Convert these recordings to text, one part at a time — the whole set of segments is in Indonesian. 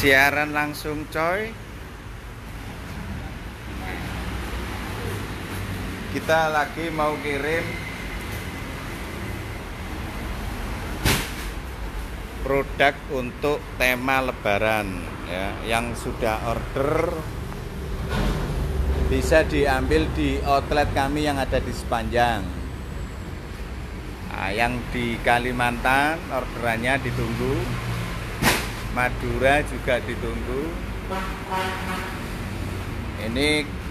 Siaran langsung coy. Kita lagi mau kirim produk untuk tema lebaran ya. Yang sudah order bisa diambil di outlet kami yang ada di Sepanjang. Nah, yang di Kalimantan orderannya ditunggu, Madura juga ditunggu. Ini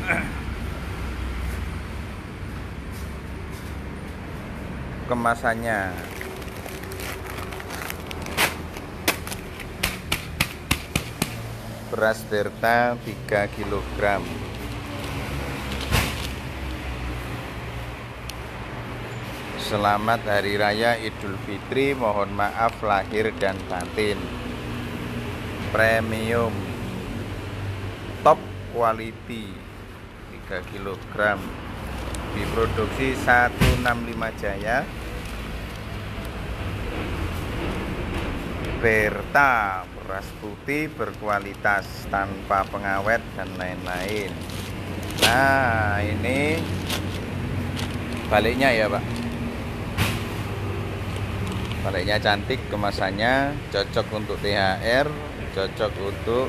kemasannya. Beras Berta 3 kg. Selamat Hari Raya Idul Fitri, mohon maaf lahir dan batin. Premium top quality 3 kg. Diproduksi 165 Jaya. Berta, beras putih berkualitas tanpa pengawet dan lain-lain. Nah, ini baliknya ya, Pak. Baliknya cantik, kemasannya cocok untuk THR, cocok untuk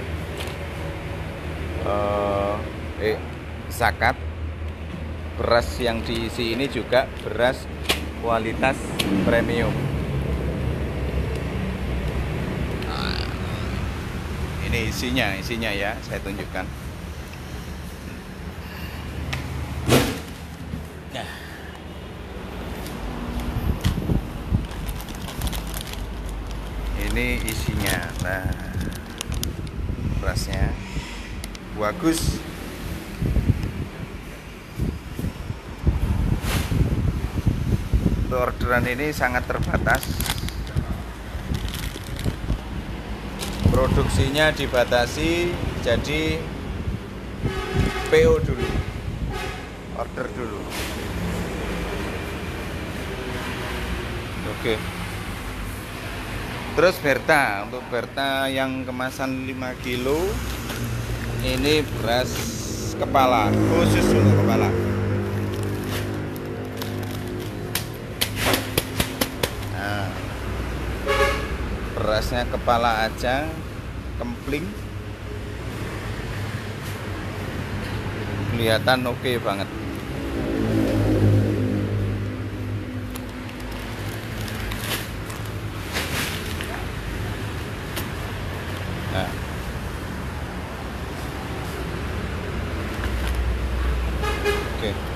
zakat. Beras yang diisi ini juga beras kualitas premium. Nah, ini isinya ya, saya tunjukkan. Nah, ini isinya. Nah, berasnya bagus. Untuk orderan ini sangat terbatas. Produksinya dibatasi, jadi PO dulu, order dulu. Oke. Terus Berta, untuk Berta yang kemasan 5 kilo, ini beras kepala, khusus untuk kepala. Nah, berasnya kepala aja, kempling, kelihatan oke banget. Nah, oke.